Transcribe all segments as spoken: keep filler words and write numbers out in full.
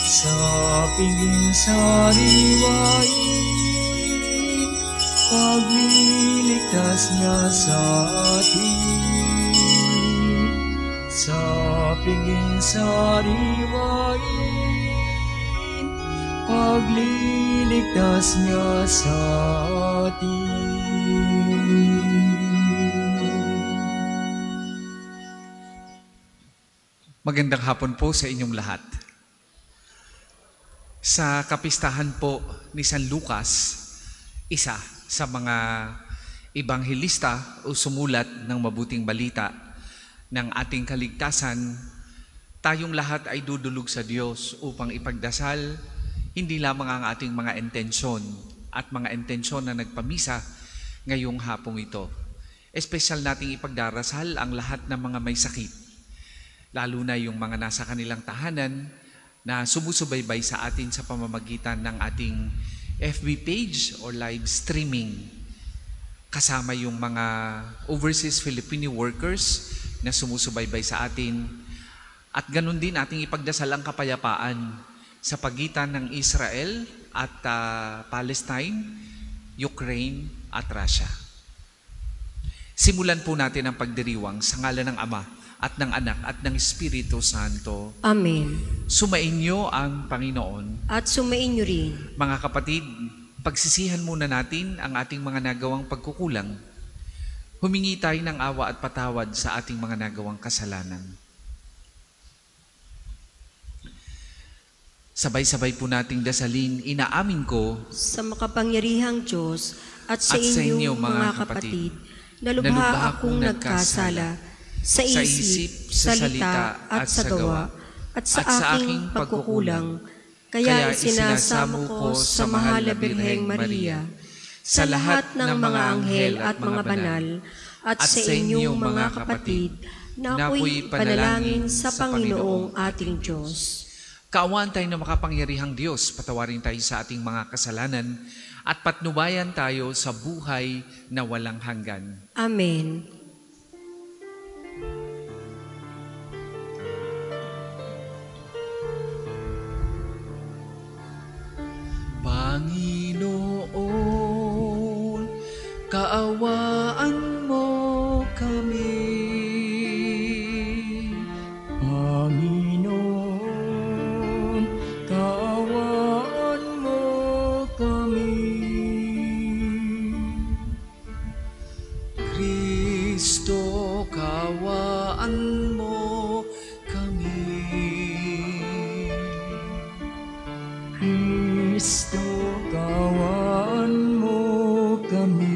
sa pingin sariwain, pagliligtas niya sa atin. Sa pingin sariwain, pagliligtas niya sa atin. Magandang hapon po sa inyong lahat. Sa kapistahan po ni San Lucas, isa sa mga ebanghelista o sumulat ng mabuting balita ng ating kaligtasan, tayong lahat ay dudulog sa Diyos upang ipagdasal hindi lamang ang ating mga intensyon at mga intensyon na nagpamisa ngayong hapong ito. Espesyal nating ipagdarasal ang lahat ng mga may sakit, lalo na yung mga nasa kanilang tahanan na sumusubaybay sa atin sa pamamagitan ng ating F B page or live streaming. Kasama yung mga overseas Filipino workers na sumusubaybay sa atin. At ganun din ating ipagdasal ang kapayapaan sa pagitan ng Israel at uh, Palestine, Ukraine at Russia. Simulan po natin ang pagdiriwang sa ngalan ng Ama at ng Anak at ng Espiritu Santo. Amen. Sumainyo ang Panginoon. At sumainyo rin. Mga kapatid, pagsisihan muna natin ang ating mga nagawang pagkukulang. Humingi tayo ng awa at patawad sa ating mga nagawang kasalanan. Sabay-sabay po nating dasalin, inaamin ko sa makapangyarihang Diyos at sa, at sa inyo, inyo mga kapatid, na lubha akong nagkasala sa isip, sa salita at sa gawa, at sa aking pagkukulang. Kaya isinasamo ko sa mahal na Birheng Maria, sa lahat ng mga anghel at mga banal, at sa inyong mga kapatid, na ako'y panalangin sa Panginoong ating Diyos. Kaawaan tayo na makapangyarihang Diyos, patawarin tayo sa ating mga kasalanan, at patnubayan tayo sa buhay na walang hanggan. Amen. Panginoon, kaawaan mo kami. Panginoon, kaawaan mo kami. Kristo, kaawaan mo kami. Kristo, kaawaan mo kami.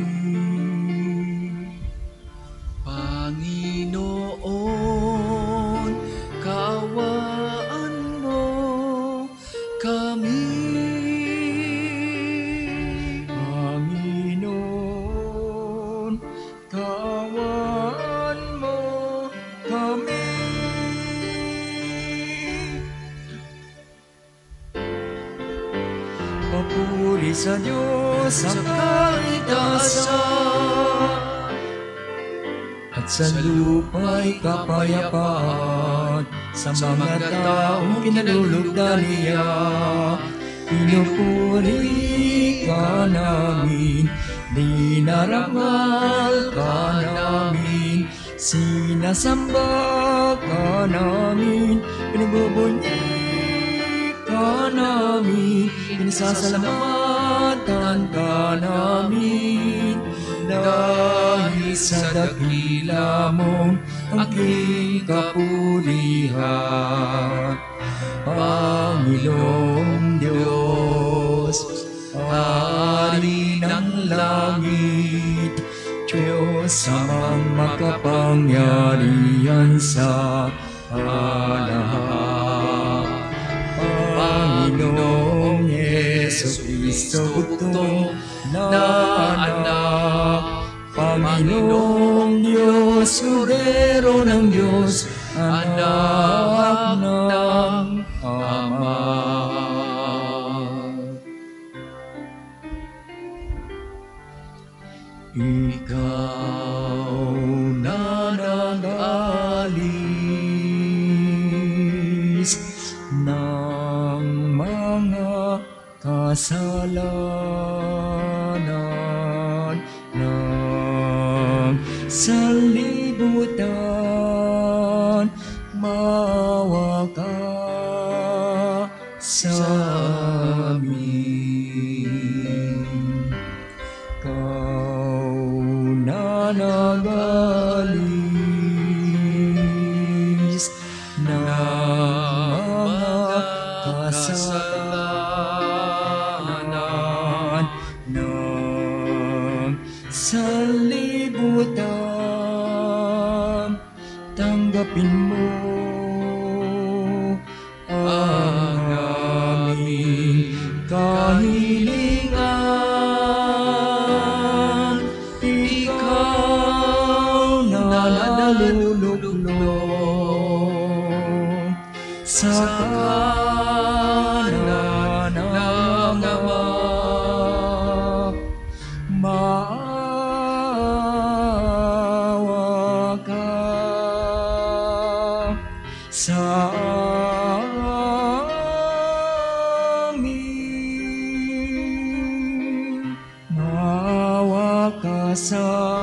Panginoon, kaawaan mo kami. Panginoon, kaawaan mo kami. Papuri sa Diyos sa kaligtasan, at sa lupa'y kapayapaan sa mga taong kinalulugdan niya. Pinupuri ka namin, dinarangal ka namin, sinasamba ka namin, pinabubunyi ka namin, pinasasalamatan ka namin. Dahil sa dakila mong aking kapurihan, Panginoong Diyos, Hari ng langit, Diyos amang makapangyarihan sa lahat. Panginoong Jesucristo, bugtong na anak, Panginoong Diyos, Kordero ng Diyos, anak ng Ama. Ikaw na nag-alis ng mga kasalanan ng sanlibutan, maawa ka sa amin. Kau na nagalis ng mga kasalanan ng sanlibutan, tanggapin mo ang aming kahilingan. Ikaw na naluluklong sa kanan ng Ama, maawa ka sa amin, maawa ka sa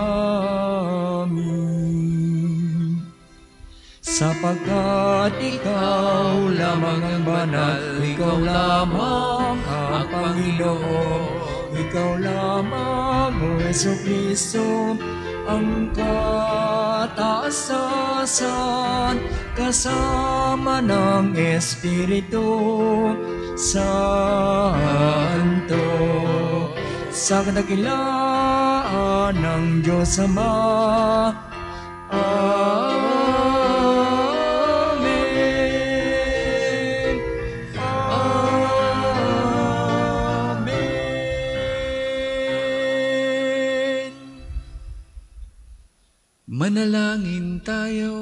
amin. Sapagkat ikaw lamang ang banal, ikaw lamang ang Panginoon, ikaw lamang, O Jesucristo, ang kataasasan, kasama ng Espiritu Santo, sa kadakilaan ng Diyos Ama. Amen. Amen. Manalangin tayo.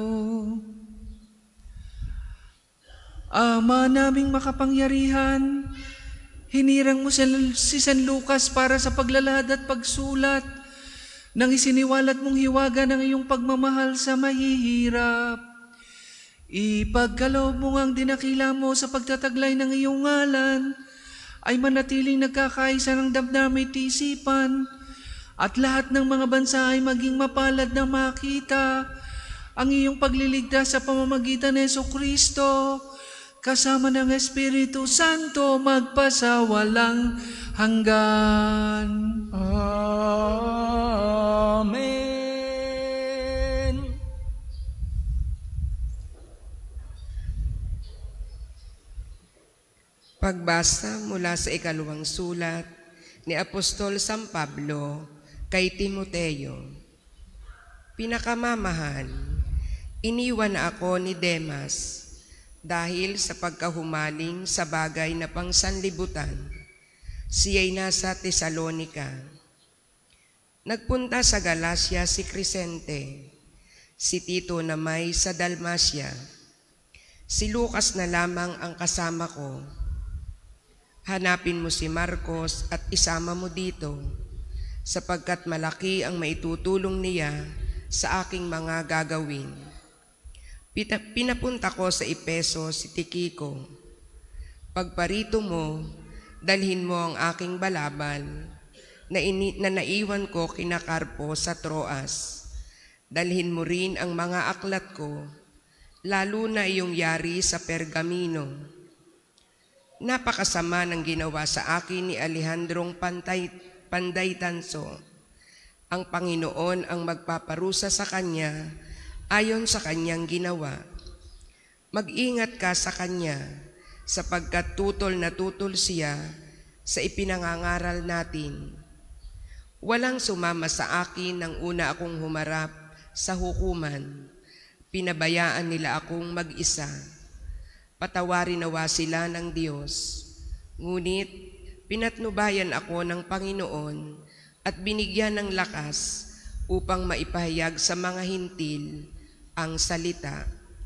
Ama naming makapangyarihan, hinirang mo si San Lucas para sa paglalahad at pagsulat nang isiniwalat mong hiwaga ng iyong pagmamahal sa mahihirap. Ipagkaloob mo ang dinakila mo sa pagtataglay ng iyong ngalan ay manatiling nagkakaisa ng damdamin at isipan, at lahat ng mga bansa ay maging mapalad na makita ang iyong pagliligtas sa pamamagitan ng Jesucristo, kasama ng Espiritu Santo, magpasawalang hanggan. Amen. Pagbasa mula sa ikalawang sulat ni Apostol San Pablo kay Timoteo. Pinakamamahal, iniwan ako ni Demas dahil sa pagkahumaling sa bagay na pangsanlibutan. Siya'y nasa Tesalonica. Nagpunta sa Galacia si Crescente, si Tito na may sa Dalmacia. Si Lucas na lamang ang kasama ko. Hanapin mo si Marcos at isama mo dito, sapagkat malaki ang maitutulong niya sa aking mga gagawin. Pinapunta ko sa Efeso si Tikiko. Pagparito mo, dalhin mo ang aking balabal na, ini, na naiwan ko kina Carpo sa Troas. Dalhin mo rin ang mga aklat ko, lalo na iyong yari sa Pergamino. Napakasama ng ginawa sa akin ni Alejandrong Pantay, Panday Tanso. Ang Panginoon ang magpaparusa sa kanya ayon sa kanyang ginawa. Mag-ingat ka sa kanya, sapagkat tutol na tutol siya sa ipinangangaral natin. Walang sumama sa akin nang una akong humarap sa hukuman. Pinabayaan nila akong mag-isa. Patawarin nawa sila ng Diyos. Ngunit pinatnubayan ako ng Panginoon at binigyan ng lakas upang maipahayag sa mga hintil ang salita,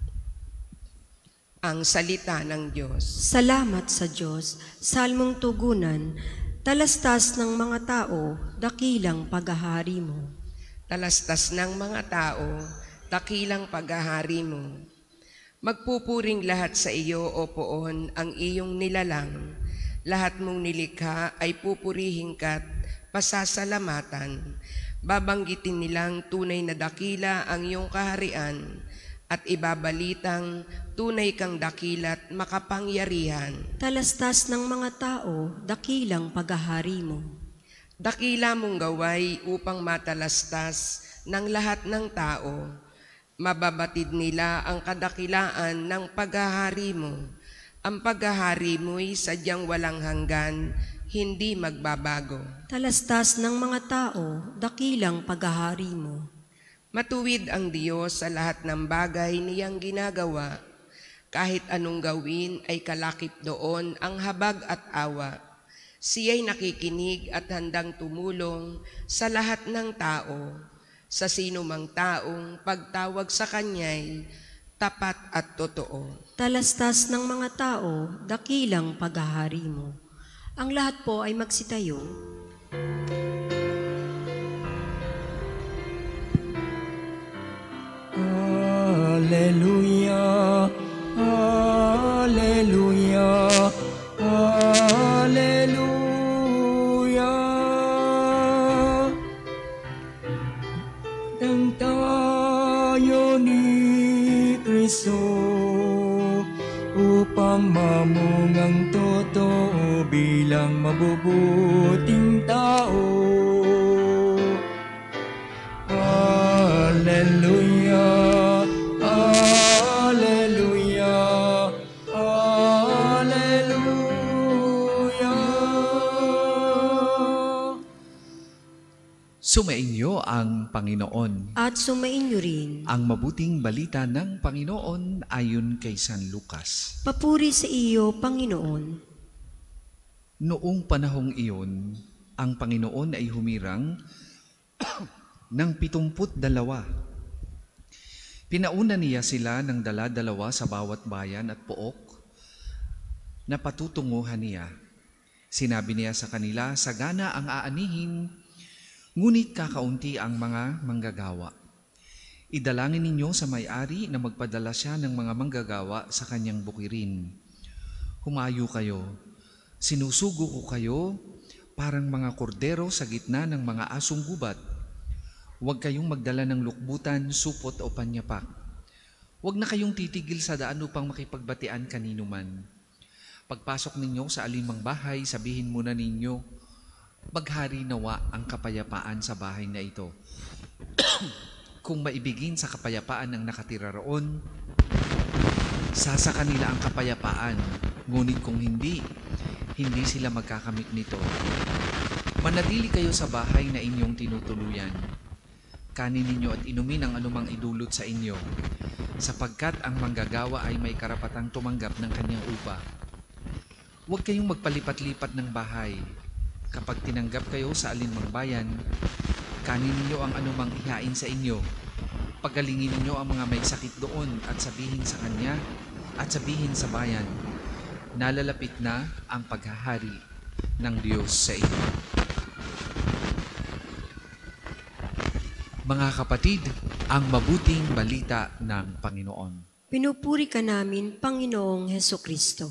ang salita ng Diyos. Salamat sa Diyos. Salmong tugunan, talastas ng mga tao, dakilang paghahari mo. Talastas ng mga tao, dakilang paghahari mo. Magpupuring lahat sa iyo, O Poon, ang iyong nilalang. Lahat mong nilikha ay pupurihin ka't pasasalamatan. Babanggitin nilang tunay na dakila ang iyong kaharian at ibabalitang tunay kang dakila't makapangyarihan. Talastas ng mga tao, dakilang paghahari mo. Dakila mong gaway upang matalastas ng lahat ng tao. Mababatid nila ang kadakilaan ng paghahari mo. Ang paghahari mo'y sadyang walang hanggan, hindi magbabago. Talastas ng mga tao, dakilang paghahari mo. Matuwid ang Diyos sa lahat ng bagay niyang ginagawa. Kahit anong gawin ay kalakip doon ang habag at awa. Siya'y nakikinig at handang tumulong sa lahat ng tao. Sa sino mang taong pagtawag sa Kanya'y tapat at totoo. Talastas ng mga tao, dakilang paghahari mo. Ang lahat po ay magsitayo. Hallelujah, Hallelujah, Hallelujah. Nang tayo ni Kristo upang mamungang totoo bilang mabubuting tao. Hallelujah, Hallelujah, Hallelujah. Sumainyo ang Panginoon. At sumainyo rin. Ang mabuting balita ng Panginoon ayon kay San Lucas. Papuri sa iyo, Panginoon. Noong panahong iyon, ang Panginoon ay humirang ng pitumput dalawa. Pinauna niya sila ng dala-dalawa sa bawat bayan at pook na patutunguhan niya. Sinabi niya sa kanila, sagana ang aanihin, ngunit kakaunti ang mga manggagawa. Idalangin ninyo sa may-ari na magpadala siya ng mga manggagawa sa kanyang bukirin. Humayo kayo, sinusugo ko kayo parang mga kordero sa gitna ng mga asong gubat. Huwag kayong magdala ng lukbutan, supot o panyapak. Huwag na kayong titigil sa daan upang makipagbatian kanino man. Pagpasok ninyo sa alinmang bahay, sabihin muna ninyo, maghari nawa ang kapayapaan sa bahay na ito. Kung maibigin sa kapayapaan ng nakatira roon, sasa kanila ang kapayapaan. Ngunit kung hindi, hindi sila magkakamit nito. Manatili kayo sa bahay na inyong tinutuluyan. Kanin ninyo at inumin ang anumang idulot sa inyo, sapagkat ang manggagawa ay may karapatang tumanggap ng kanyang upa. Huwag kayong magpalipat-lipat ng bahay. Kapag tinanggap kayo sa alinmang bayan, kanin ninyo ang anumang ihain sa inyo. Pagalingin ninyo ang mga may sakit doon at sabihin sa kanya at sabihin sa bayan, nalalapit na ang paghahari ng Diyos sa inyo. Mga kapatid, ang mabuting balita ng Panginoon. Pinupuri ka namin, Panginoong Hesukristo.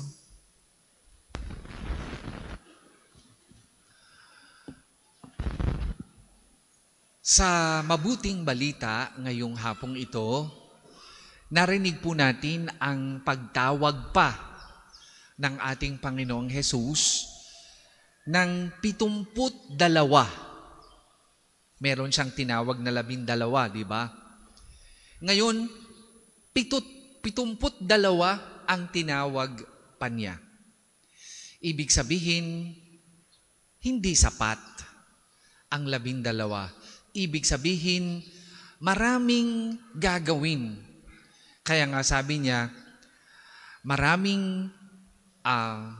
Sa mabuting balita ngayong hapong ito, narinig po natin ang pagtawag pa ng ating Panginoong Hesus ng pitumput dalawa. Meron siyang tinawag na labindalawa, di ba? Ngayon, pitut, pitumput dalawa ang tinawag pa niya. Ibig sabihin, hindi sapat ang labindalawa. Ibig sabihin, maraming gagawin. Kaya nga sabi niya, maraming uh,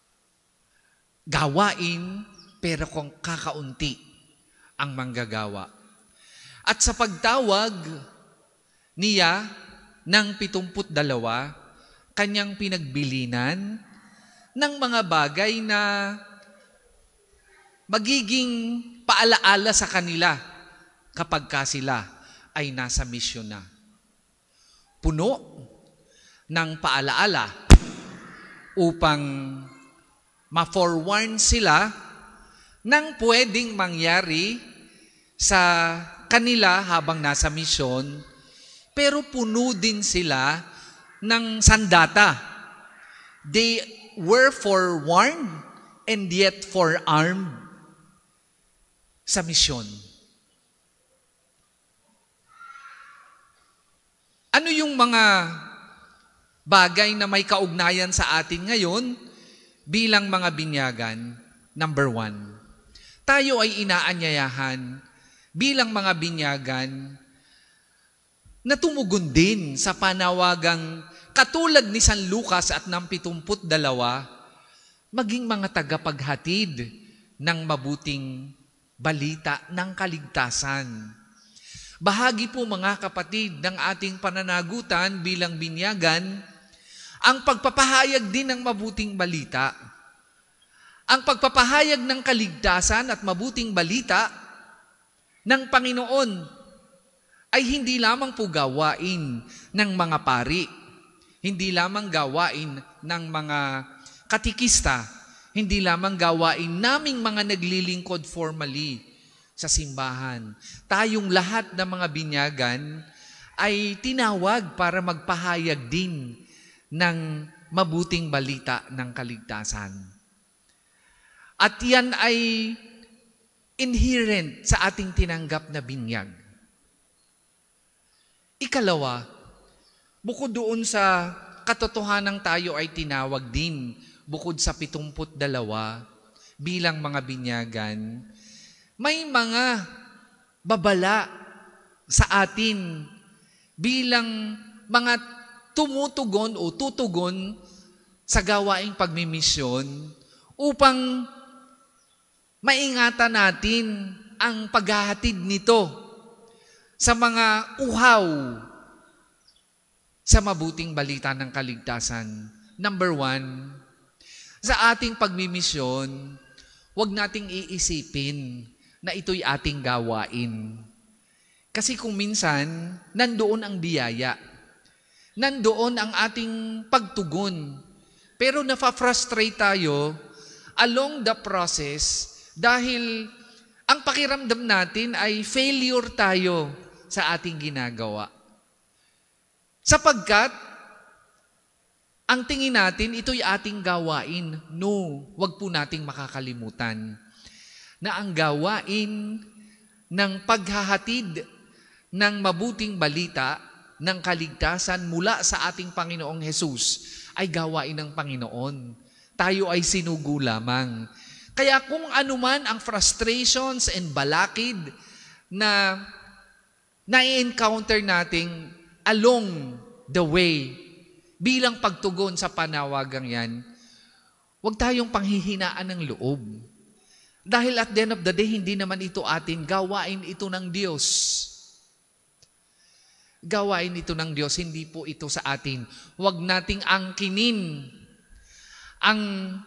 gawain, pero kung kakaunti ang manggagawa. At sa pagtawag niya ng pitumput dalawa, kanyang pinagbilinan ng mga bagay na magiging paalaala sa kanila kapag ka sila ay nasa misyon na. Puno ng paalaala upang ma-forewarn sila ng pwedeng mangyari sa kanila habang nasa misyon, pero puno din sila ng sandata. They were forewarned and yet forearmed sa misyon. Ano yung mga bagay na may kaugnayan sa atin ngayon bilang mga binyagan? Number one, tayo ay inaanyayahan bilang mga binyagan na tumugon din sa panawagang katulad ni San Lucas at ng pitungput dalawa, maging mga tagapaghatid ng mabuting balita ng kaligtasan. Bahagi po mga kapatid ng ating pananagutan bilang binyagan, ang pagpapahayag din ng mabuting balita. Ang pagpapahayag ng kaligtasan at mabuting balita ng Panginoon ay hindi lamang po gawain ng mga pari, hindi lamang gawain ng mga katikista, hindi lamang gawain naming mga naglilingkod formally sa simbahan. Tayong lahat ng mga binyagan ay tinawag para magpahayag din ng mabuting balita ng kaligtasan. At yan ay inherent sa ating tinanggap na binyag. Ikalawa, bukod doon sa katotohanan tayo ay tinawag din, bukod sa pitungput dalawa, bilang mga binyagan, may mga babala sa atin bilang mga tumutugon o tutugon sa gawaing pagmimisyon upang maingatan natin ang paghahatid nito sa mga uhaw sa mabuting balita ng kaligtasan. Number one, sa ating pagmimisyon, huwag nating iisipin na ito'y ating gawain. Kasi kung minsan, nandoon ang biyaya. Nandoon ang ating pagtugon. Pero nafa-frustrate tayo along the process dahil ang pakiramdam natin ay failure tayo sa ating ginagawa. Sapagkat, ang tingin natin, ito'y ating gawain. No, wag po nating makakalimutan na ang gawain ng paghahatid ng mabuting balita ng kaligtasan mula sa ating Panginoong Hesus ay gawain ng Panginoon. Tayo ay sinugo lamang. Kaya kung anuman ang frustrations and balakid na na-encounter nating along the way bilang pagtugon sa panawagang yan, huwag tayong panghihinaan ng loob. Dahil at the end of the day, hindi naman ito atin, gawain ito ng Diyos. Gawain ito ng Diyos, hindi po ito sa atin. Huwag nating angkinin ang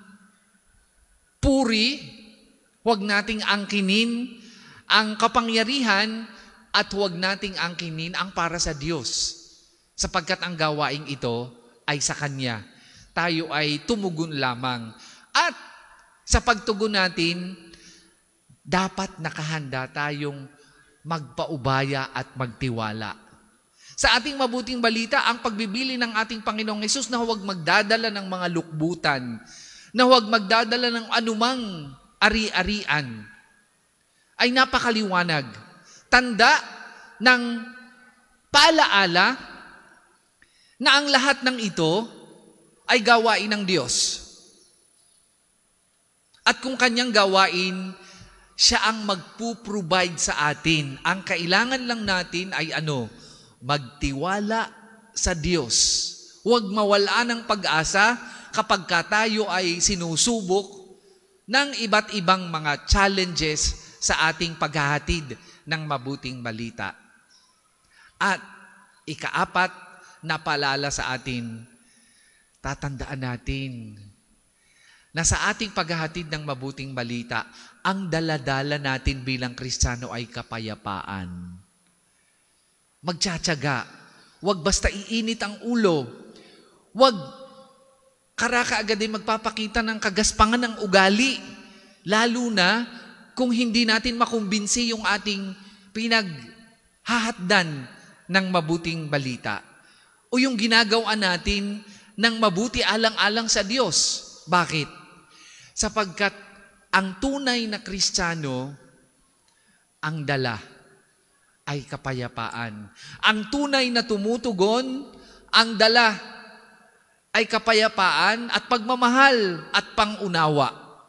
puri, huwag nating angkinin ang kapangyarihan, at huwag nating angkinin ang para sa Diyos. Sapagkat ang gawaing ito ay sa Kanya. Tayo ay tumugon lamang. At sa pagtugon natin, dapat nakahanda tayong magpaubaya at magtiwala. Sa ating mabuting balita, ang pagbibili ng ating Panginoong Hesus na huwag magdadala ng mga lukbutan, na huwag magdadala ng anumang ari-arian, ay napakaliwanag. Tanda ng paalaala na ang lahat ng ito ay gawain ng Diyos. At kung Kanyang gawain, Siya ang magpo-provide sa atin. Ang kailangan lang natin ay ano? Magtiwala sa Diyos. Huwag mawala ng pag-asa kapag ka tayo ay sinusubok ng iba't ibang mga challenges sa ating paghahatid ng mabuting balita. At ikaapat na paalala sa atin, tatandaan natin na sa ating paghahatid ng mabuting balita, ang daladala natin bilang Kristiyano ay kapayapaan. Magtsatsaga. Huwag basta iinit ang ulo. Huwag karaka agad ay magpapakita ng kagaspangan ng ugali, lalo na kung hindi natin makumbinsi yung ating pinaghahatdan ng mabuting balita o yung ginagawa natin ng mabuti alang-alang sa Diyos. Bakit? Sapagkat ang tunay na Kristiyano, ang dala ay kapayapaan. Ang tunay na tumutugon, ang dala ay kapayapaan at pagmamahal at pangunawa.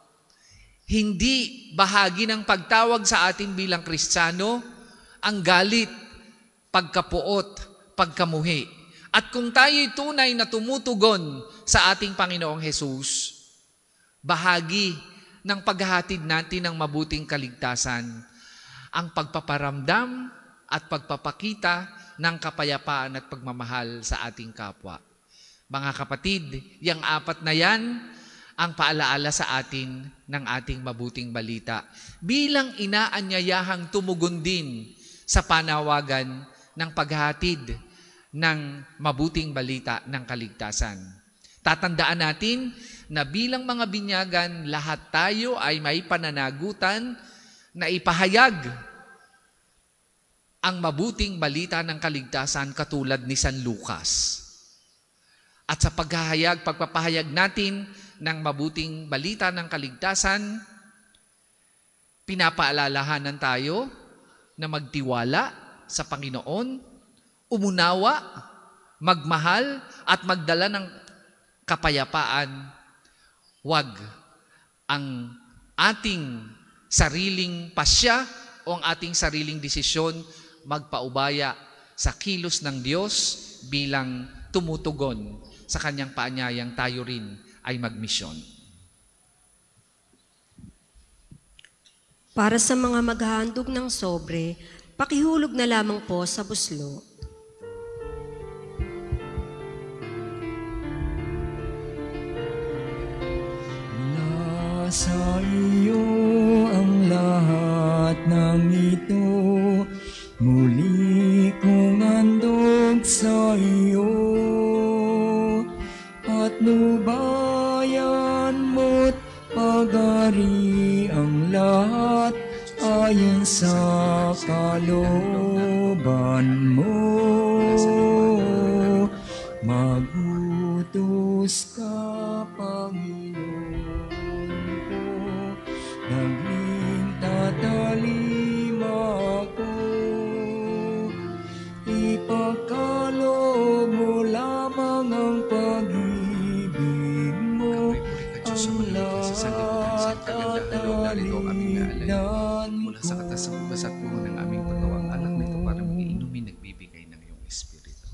Hindi bahagi ng pagtawag sa atin bilang Kristiyano ang galit, pagkapuot, pagkamuhi. At kung tayo'y tunay na tumutugon sa ating Panginoong Hesus, bahagi ng paghahatid natin ng mabuting kaligtasan ang pagpaparamdam at pagpapakita ng kapayapaan at pagmamahal sa ating kapwa. Mga kapatid, yung apat na yan ang paalaala sa atin ng ating mabuting balita bilang inaanyayahang tumugon din sa panawagan ng paghahatid ng mabuting balita ng kaligtasan. Tatandaan natin na bilang mga binyagan, lahat tayo ay may pananagutan na ipahayag ang mabuting balita ng kaligtasan katulad ni San Lucas. At sa paghahayag, pagpapahayag natin ng mabuting balita ng kaligtasan, pinapaalalahanan tayo na magtiwala sa Panginoon, umunawa, magmahal, at magdala ng kapayapaan. Huwag ang ating sariling pasya o ang ating sariling desisyon magpaubaya sa kilos ng Diyos bilang tumutugon sa kanyang paanyayang tayo rin ay magmisyon. Para sa mga maghahandog ng sobre, pakihulog na lamang po sa buslo. Sa iyo ang lahat ng ito, muli kong handog sa iyo, at nubayan mo't pag-ari ang lahat ayon sa kalooban mo. Magutos ka, Panginoon ko, naging tatalim ako. Ipagkaloob mo lamang ang pag-ibig mo, ang lahat at aligdan mula sa katas ng basat mo ng aming pagawang alak nito para mga inumin nagbibigay ng iyong Espiritu.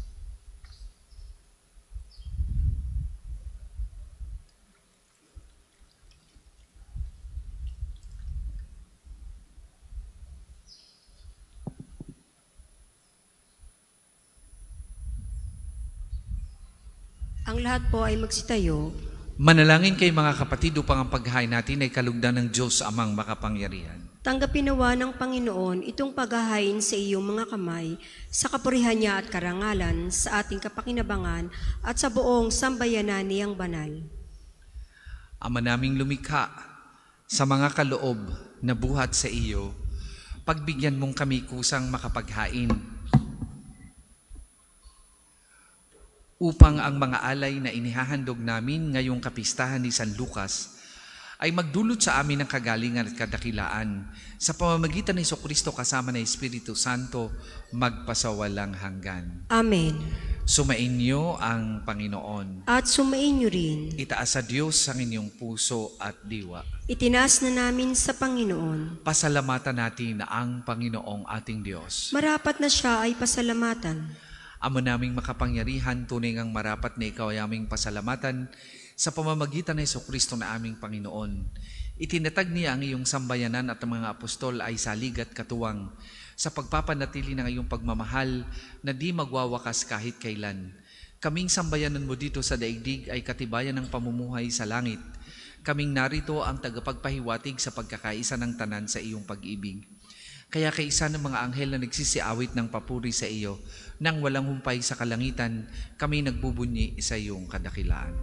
Ang lahat po ay magsitayo. Manalangin kay mga kapatid upang ang paghahain natin ay kalugdan ng Diyos Amang makapangyarihan. Tanggapin nawa ng Panginoon itong paghahain sa iyong mga kamay, sa kapurihan niya at karangalan, sa ating kapakinabangan at sa buong sambayanan niyang banal. Ama naming lumikha, sa mga kaloob na buhat sa iyo, pagbigyan mong kami kusang makapaghain, upang ang mga alay na inihahandog namin ngayong kapistahan ni San Lucas ay magdulot sa amin ng kagalingan at kadakilaan sa pamamagitan ni Jesucristo kasama ng Espiritu Santo magpasawalang hanggan. Amen. Sumainyo ang Panginoon. At sumainyo rin. Itaas sa Diyos ang inyong puso at diwa. Itinaas na namin sa Panginoon. Pasalamatan natin ang Panginoong ating Diyos. Marapat na siya ay pasalamatan. Ama naming makapangyarihan, tunay ngang marapat na ikaw ay aming pasalamatan sa pamamagitan ng Jesucristo na aming Panginoon. Itinatag niya ang iyong sambayanan at ang mga apostol ay salig at katuwang sa pagpapanatili ng iyong pagmamahal na di magwawakas kahit kailan. Kaming sambayanan mo dito sa daigdig ay katibayan ng pamumuhay sa langit. Kaming narito ang tagapagpahiwatig sa pagkakaisa ng tanan sa iyong pag-ibig. Kaya kay isa ng mga anghel na nagsisiawit ng papuri sa iyo, nang walang humpay sa kalangitan, kami nagbubunyi sa iyong kadakilaan.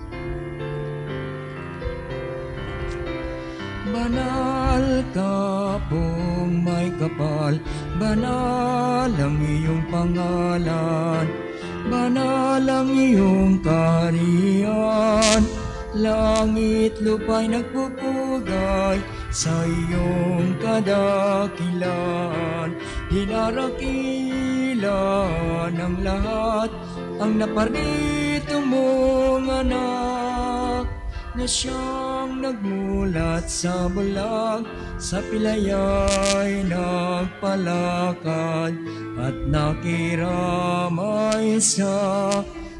Banal ka pong may kapal, banal ang iyong pangalan, banal ang iyong kaharian, langit lupa'y nagpupugay sa iyong kadakilaan. Hinarakilan ng lahat ang naparito mong anak, na siyang nagmulat sa bulag, sa pilaya'y nagpalakad at nakiramay sa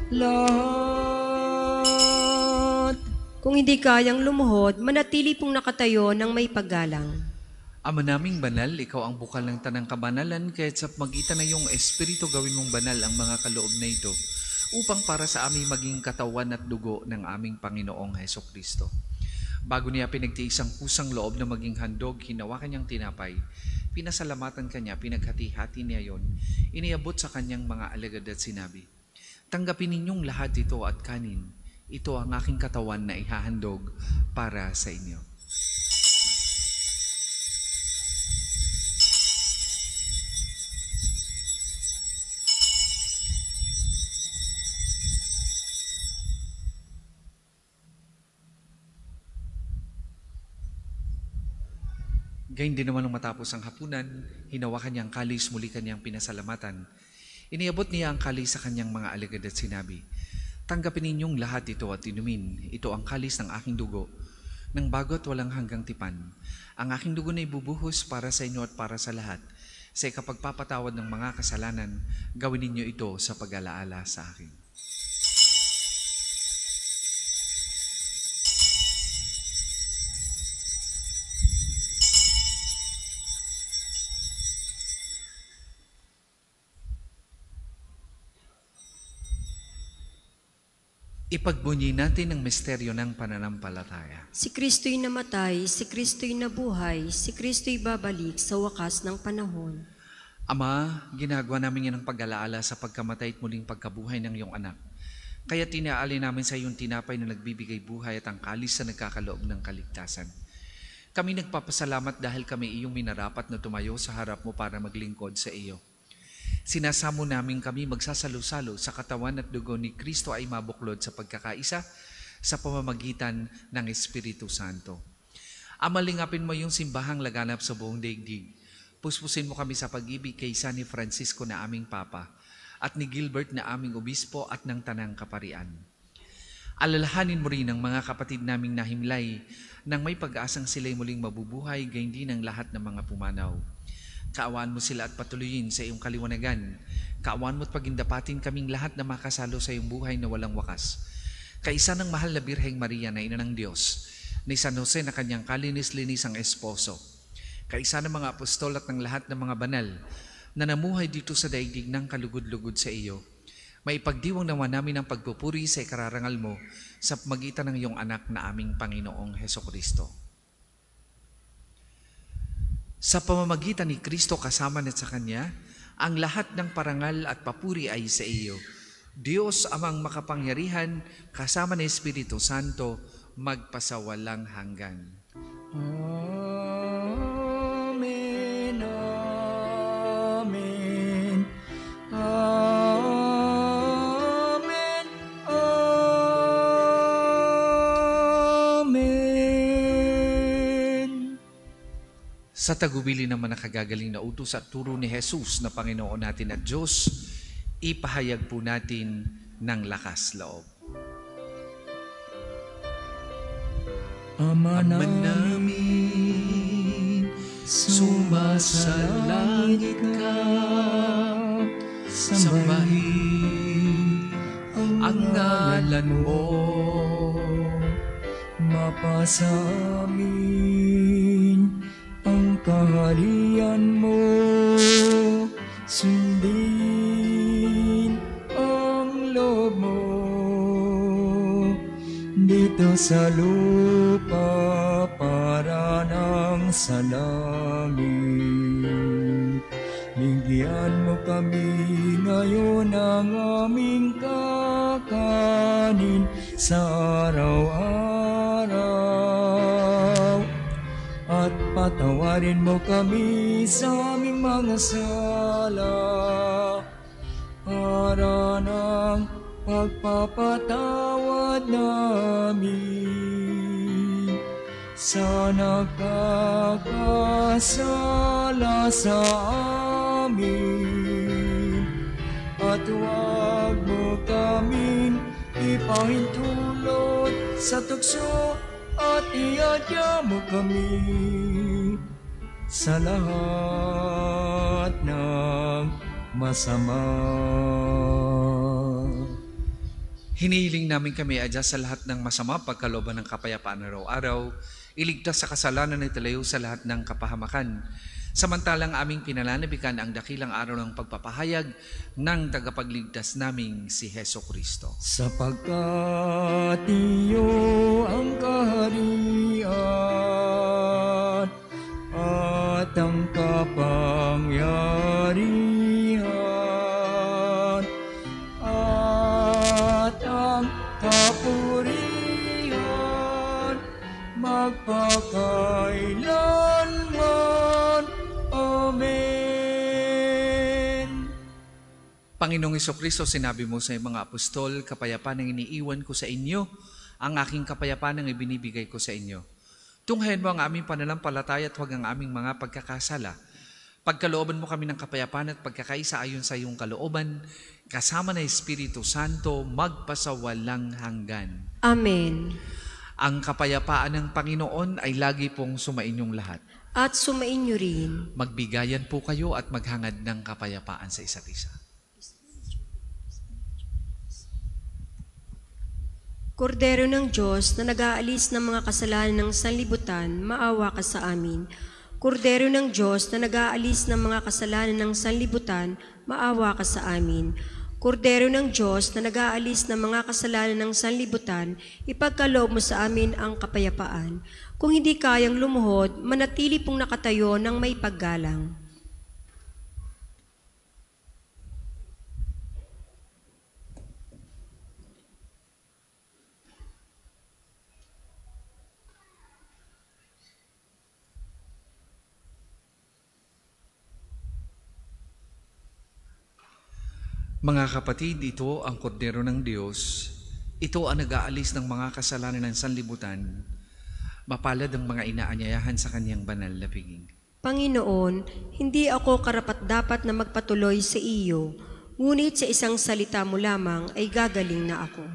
lahat. Kung hindi kayang lumuhod, manatili pong nakatayo ng may paggalang. Ama naming banal, ikaw ang bukal ng tanang kabanalan, kaya't sa magitan na iyong espiritu gawin mong banal ang mga kaloob na ito, upang para sa aming maging katawan at dugo ng aming Panginoong Hesukristo. Bago niya pinagtiis ang pusang loob na maging handog, hinawakan niyang tinapay, pinasalamatan kanya, pinaghati-hati niya yon, iniabot sa kanyang mga alagad at sinabi, "Tanggapin ninyong lahat ito at kanin, ito ang aking katawan na ihahandog para sa inyo." Gayun din naman nung matapos ang hapunan, hinawakan niya ang kalis, muli kanyang pinasalamatan. Iniabot niya ang kalis sa kanyang mga alagad at sinabi, "Tanggapin ninyong lahat ito at inumin. Ito ang kalis ng aking dugo, ng bago at walang hanggang tipan. Ang aking dugo na ibubuhos para sa inyo at para sa lahat. Sa ikapagpapatawad ng mga kasalanan, gawin ninyo ito sa pag-alaala sa akin." Ipagbunyi natin ang misteryo ng pananampalataya. Si Kristo'y namatay, si Kristo'y nabuhay, si Kristo'y babalik sa wakas ng panahon. Ama, ginagawa namin yan ang pag-alaala sa pagkamatay at muling pagkabuhay ng iyong anak. Kaya tinaali namin sa iyong tinapay na nagbibigay buhay at ang kalis na nagkakaloob ng kaligtasan. Kami nagpapasalamat dahil kami iyong minarapat na tumayo sa harap mo para maglingkod sa iyo. Sinasamo namin kami magsasalo-salo sa katawan at dugo ni Kristo ay mabuklod sa pagkakaisa sa pamamagitan ng Espiritu Santo. Amalingapin mo yung simbahang laganap sa buong daigdig. Puspusin mo kami sa pag-ibig kay San ni Francisco na aming Papa at ni Gilbert na aming Obispo at ng Tanang Kaparian. Alalahanin mo rin ang mga kapatid naming nahimlay nang may pag-asang sila'y muling mabubuhay, gayon din ang lahat ng mga pumanaw. Kaawaan mo sila at patuloyin sa iyong kaliwanagan. Kaawaan mo at pagindapatin kaming lahat na makasalo sa iyong buhay na walang wakas. Kaisa ng mahal na Birheng Maria na ina ng Diyos, ni San Jose na kanyang kalinis-linis ang esposo. Kaisa ng mga apostol at ng lahat ng mga banal na namuhay dito sa daigdig ng kalugod-lugod sa iyo. Maipagdiwang naman namin ang pagpupuri sa ikararangal mo sa magitan ng iyong anak na aming Panginoong Hesukristo. Sa pamamagitan ni Kristo kasama na sa Kanya, ang lahat ng parangal at papuri ay sa iyo. Diyos amang makapangyarihan, kasama ng Espiritu Santo, magpasawalang hanggan. Amen, amen, amen, amen. Sa tagubili ng mga nakagagaling na utos at turo ni Jesus na Panginoon natin at Diyos, ipahayag po natin ng lakas loob. Ama Ama namin, namin, sumasalangit ka, sambahin ang ngalan mo. Mapasa amin ang kaharian mo, sundin ang loob mo dito sa lupa para nang sa langit. Bigyan mo kami ngayon ng aming kakanin sa araw-araw. At patawarin mo kami sa aming mga sala para ng pagpapatawad namin sa nagkakasala sa amin. At huwag mo kaming ipahintulot sa tukso at iadya mo kami sa lahat ng masama. Hinihiling namin kami adya sa lahat ng masama, pagkalooban ng kapayapaan araw-araw, iligtas sa kasalanan at ilayo sa lahat ng kapahamakan. Samantalang aming pinananabikan ang dakilang araw ng pagpapahayag ng tagapagligtas naming si Heso Kristo. Sapagkat iyo ang kaharian at ang kapangyarihan at ang kapurihan magpakailanman. Amen. Panginoong Hesukristo, sinabi mo sa mga apostol, kapayapaan ang iniiwan ko sa inyo, ang aking kapayapaan ang ibinibigay ko sa inyo. Tunghayan mo ang aming pananampalataya at huwag ang aming mga pagkakasala. Pagkalooban mo kami ng kapayapaan at pagkakaisa ayon sa iyong kalooban, kasama na Espiritu Santo, magpasawalang hanggan. Amen. Ang kapayapaan ng Panginoon ay lagi pong sumainyong lahat. At sumainyo rin. Magbigayan po kayo at maghangad ng kapayapaan sa isa't isa. Kordero ng Diyos na nag-aalis ng mga kasalanan ng sanlibutan, maawa ka sa amin. Kordero ng Diyos na nag-aalis ng mga kasalanan ng sanlibutan, maawa ka sa amin. Kordero ng Diyos na nag-aalis ng mga kasalanan ng sanlibutan, ipagkaloob mo sa amin ang kapayapaan. Kung hindi kayang lumuhod, manatili pong nakatayo ng may paggalang. Mga kapatid, ito ang kordero ng Diyos. Ito ang nag-aalis ng mga kasalanan ng sanlibutan. Mapalad ang mga inaanyayahan sa kanyang banal na piging. Panginoon, hindi ako karapat-dapat na magpatuloy sa iyo, ngunit sa isang salita mo lamang ay gagaling na ako.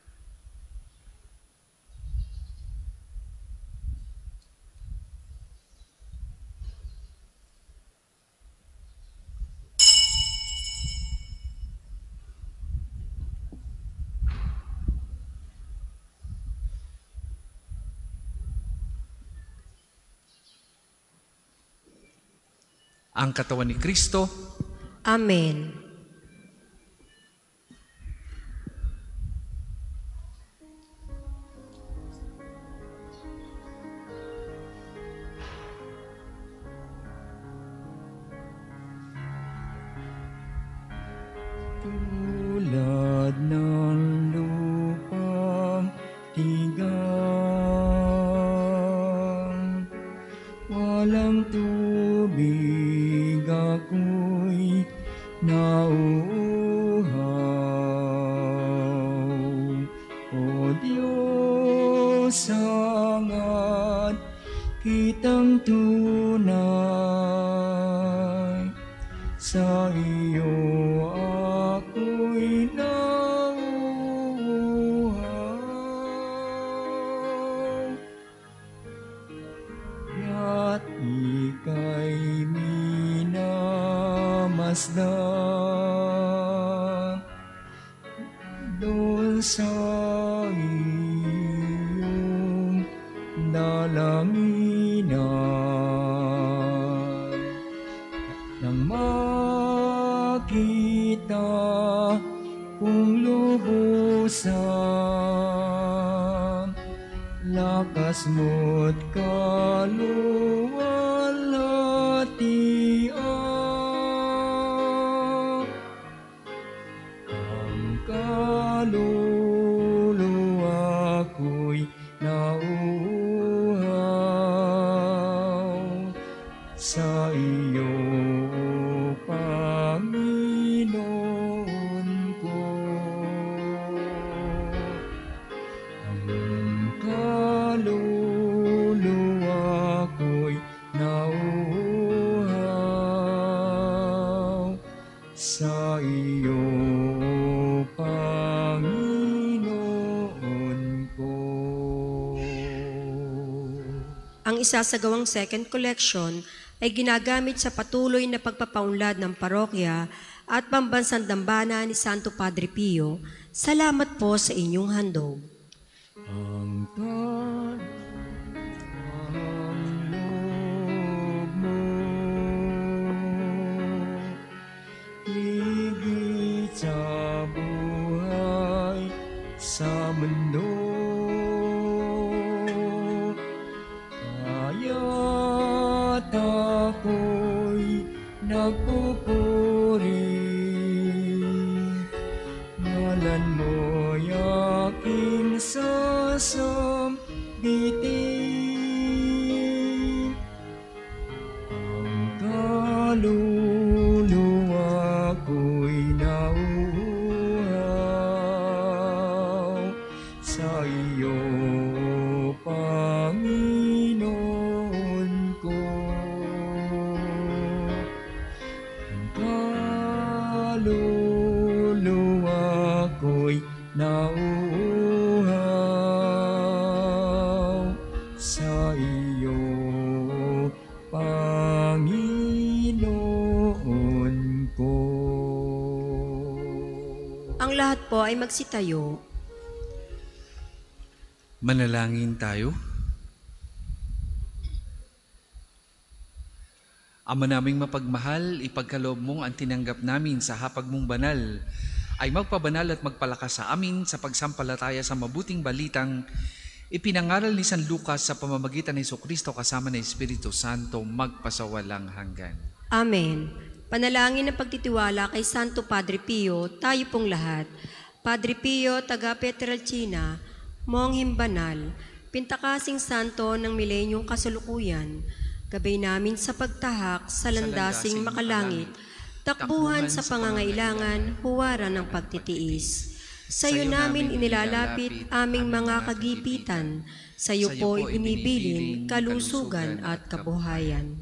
Ang katawan ni Kristo. Amen. Tulad ng lupang tigang, walang tubig ako'y nauuhaw. O Diyos, hangat kitang tunay, sa iyo ako'y nauuhaw. At ika'y minamasdan doon sa iyong dalanginan. Nang makita kong lubusan, lakas mo't kaluwalhatian, sa iyo, Panginoon ko. Ang kaluluwa ko'y nauuhaw sa iyo, Panginoon ko. Ang isasagawang second collection ay ginagamit sa patuloy na pagpapaunlad ng parokya at pambansang dambana ni Santo Padre Pio. Salamat po sa inyong handog. Ang tan ang loob mo, higit sa buhay sa mundo. Kaya't ako'y nagpupuri, ngalan mo'y aking sasambitin. Ang kaluluwa ko'y nauuhaw sa iyo, Panginoon ko. Ang kaluluwa ko'y nauuhaw sa iyo, Panginoon ko. Ang lahat po ay magsitayo. Manalangin tayo. Ama naming mapagmahal, ipagkaloob mong ang tinanggap namin sa hapag mong banal ay magpabanal at magpalakas sa amin sa pagsampalataya sa mabuting balitang ipinangaral ni San Lucas sa pamamagitan ni Jesucristo kasama ng Espiritu Santo magpasawalang hanggan. Amen. Panalangin ng pagtitiwala kay Santo Padre Pio, tayo pong lahat. Padre Pio, taga Pietrelcina, mongheng banal, pintakasing santo ng milenyong kasalukuyan, gabay namin sa pagtahak sa landasing makalangit, takbuhan sa pangangailangan, huwaran ng pagtitiis. Sa iyo namin inilalapit aming mga kagipitan, sa iyo po ibinibilin kalusugan at kabuhayan.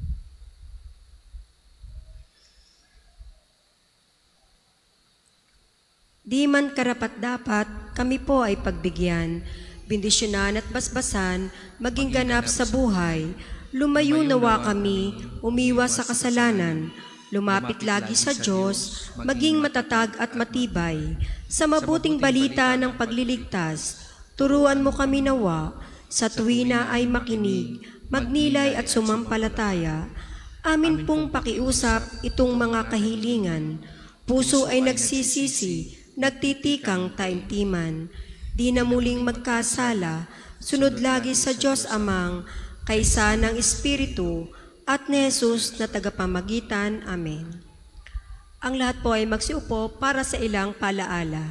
Di man karapat-dapat, kami po ay pagbigyan, bendisyonan at basbasan, maging ganap sa buhay. Lumayo nawa kami, umiwas sa kasalanan, lumapit lagi sa Diyos, maging matatag at matibay. Sa mabuting balita ng pagliligtas, turuan mo kami nawa, sa tuwina ay makinig, magnilay at sumampalataya. Amin pong pakiusap itong mga kahilingan, puso ay nagsisisi, nagtitikang taimtiman, di na muling magkasala, sunod lagi sa Diyos Amang, kaysa ng Espiritu, at ni Jesus na tagapamagitan. Amen. Ang lahat po ay magsiupo para sa ilang palaala.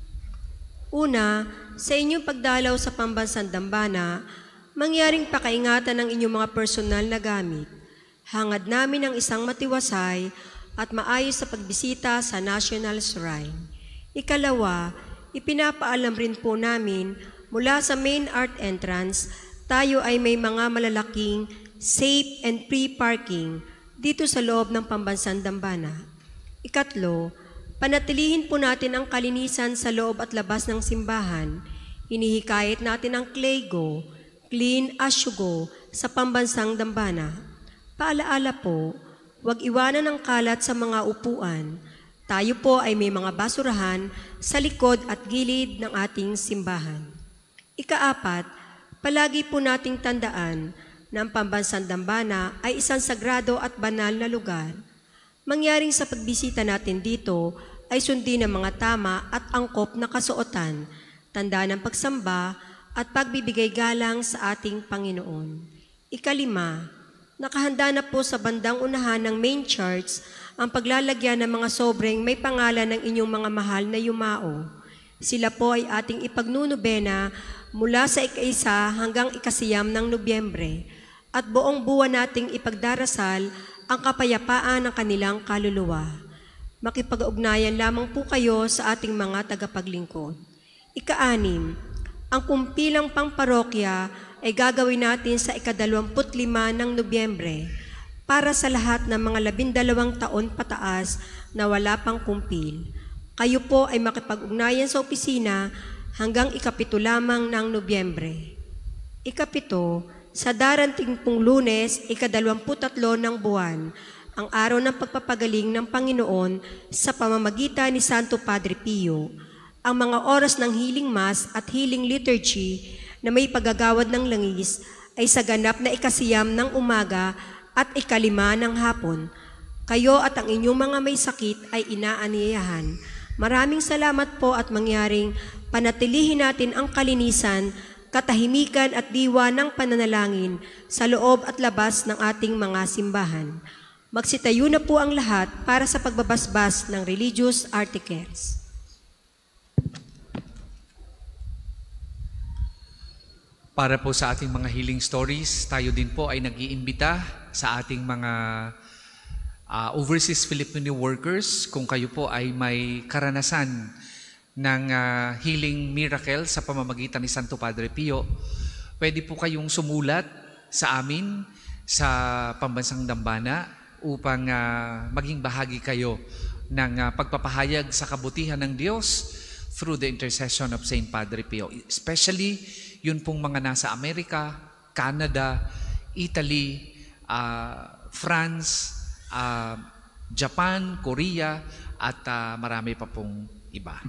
Una, sa inyong pagdalaw sa pambansang dambana, mangyaring pakaingatan ng inyong mga personal na gamit. Hangad namin ang isang matiwasay at maayos sa pagbisita sa National Shrine. Ikalawa, ipinapaalam rin po namin mula sa main art entrance, tayo ay may mga malalaking safe and free parking dito sa loob ng pambansang dambana. Ikatlo, panatilihin po natin ang kalinisan sa loob at labas ng simbahan. Hinihikayat natin ang Clego, clean as you go, sa pambansang dambana. Paalaala po, huwag iwanan ang kalat sa mga upuan. Tayo po ay may mga basurahan sa likod at gilid ng ating simbahan. Ikaapat, palagi po nating tandaan na ang pambansang dambana ay isang sagrado at banal na lugar. Mangyaring sa pagbisita natin dito ay sundin ang mga tama at angkop na kasuotan, tanda ng pagsamba at pagbibigay galang sa ating Panginoon. Ikalima, nakahanda na po sa bandang unahan ng main church ang paglalagyan ng mga sobreng may pangalan ng inyong mga mahal na yumao. Sila po ay ating ipagnunubena mula sa ika-isa hanggang ikasiyam ng Nobyembre. at buong buwan nating ipagdarasal ang kapayapaan ng kanilang kaluluwa. Makipag-ugnayan lamang po kayo sa ating mga tagapaglingkod. Ika-anim, ang kumpilang pangparokya ay gagawin natin sa ikadalawamput lima ng Nobyembre para sa lahat ng mga labindalawang taon pataas na wala pang kumpil. Kayo po ay makipag-ugnayan sa opisina hanggang ikapito lamang ng Nobyembre. Ikapito, sa darating pong Lunes, ikadalawamput tatlo ng buwan, ang araw ng pagpapagaling ng Panginoon sa pamamagitan ni Santo Padre Pio, ang mga oras ng healing mass at healing liturgy na may paggagawad ng langis ay sa ganap na ikasiyam ng umaga at ikalima ng hapon. Kayo at ang inyong mga may sakit ay inaaniyahan. Maraming salamat po at mangyaring panatilihin natin ang kalinisan, katahimikan at diwa ng pananalangin sa loob at labas ng ating mga simbahan. Magsitayo na po ang lahat para sa pagbabasbas ng religious articles. Para po sa ating mga healing stories, tayo din po ay nag-iimbita sa ating mga uh, overseas Filipino workers. Kung kayo po ay may karanasan ng uh, healing miracle sa pamamagitan ni Santo Padre Pio, pwede po kayong sumulat sa amin sa Pambansang Dambana upang uh, maging bahagi kayo ng uh, pagpapahayag sa kabutihan ng Diyos through the intercession of Saint Padre Pio. Especially, yun pong mga nasa Amerika, Canada, Italy, uh, France, uh, Japan, Korea, at uh, marami pa pong iba.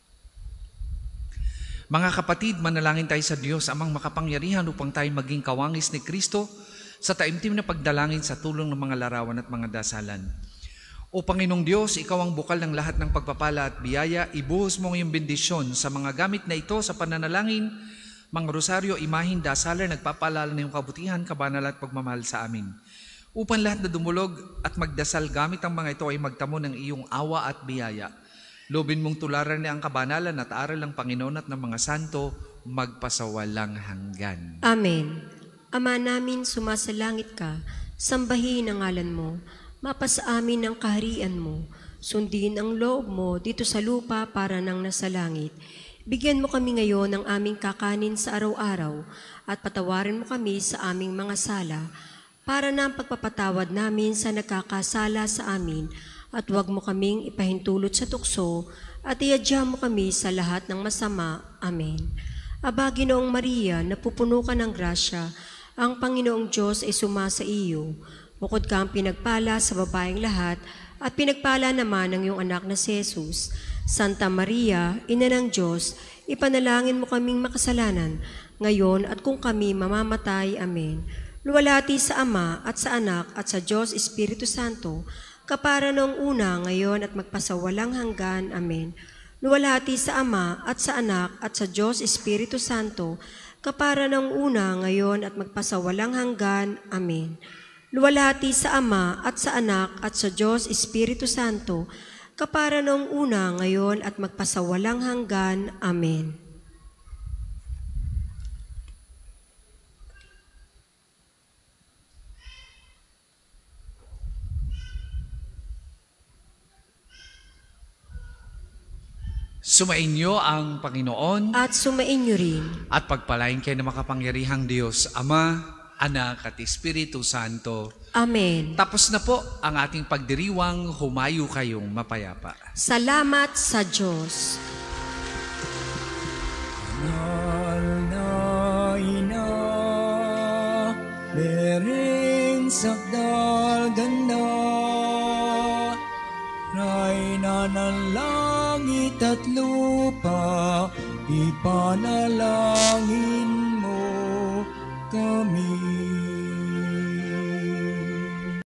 Mga kapatid, manalangin tayo sa Diyos, amang makapangyarihan upang tayo maging kawangis ni Kristo sa taimtim na pagdalangin sa tulong ng mga larawan at mga dasalan. O Panginoong Diyos, Ikaw ang bukal ng lahat ng pagpapala at biyaya, ibuhos mo ngayong bendisyon sa mga gamit na ito sa pananalangin, mga rosaryo, imahin, dasalan, nagpapaalala na iyong kabutihan, kabanal at pagmamahal sa amin. Upang lahat na dumulog at magdasal gamit ang mga ito ay magtamo ng iyong awa at biyaya. Lobin mong tularan niya ang kabanalan at aral ng Panginoon at ng mga santo, magpasawalang hanggan. Amen. Ama namin, sumasalangit ka, sambahin ang ngalan mo, mapasa amin ang kaharian mo, sundin ang loob mo dito sa lupa para nang nasa langit. Bigyan mo kami ngayon ng aming kakanin sa araw-araw at patawarin mo kami sa aming mga sala para na ang pagpapatawad namin sa nagkakasala sa amin at huwag mo kaming ipahintulot sa tukso at iadya mo kami sa lahat ng masama. Amen. Aba, Ginoong Maria, napupuno ka ng grasya, ang Panginoong Diyos ay sumasa iyo. Bukod ka ang pinagpala sa babaeng lahat at pinagpala naman ng iyong anak na si Jesus. Santa Maria, Ina ng Diyos, ipanalangin mo kaming makasalanan, ngayon at kung kami mamamatay. Amen. Luwalhati sa Ama at sa Anak at sa Diyos Espiritu Santo, kapara noong una, ngayon at magpasawalang hanggan. Amen. Luwalhati sa Ama at sa Anak at sa Diyos Espiritu Santo, kapara noong una, ngayon at magpasawalang hanggan. Amen. Luwalhati sa Ama at sa Anak at sa Diyos Espiritu Santo, kapara noong una, ngayon at magpasawalang hanggan. Amen. Sumainyo ang Panginoon At sumainyo rin. at pagpalain kayo ng makapangyarihang Diyos, Ama, Anak at Espiritu Santo. Amen. Tapos na po ang ating pagdiriwang, humayo kayong mapayapa. Salamat sa Diyos. Mahal na ina, bering sakdal ganda, Rayna ng langit at lupa, ipanalangin mo kami.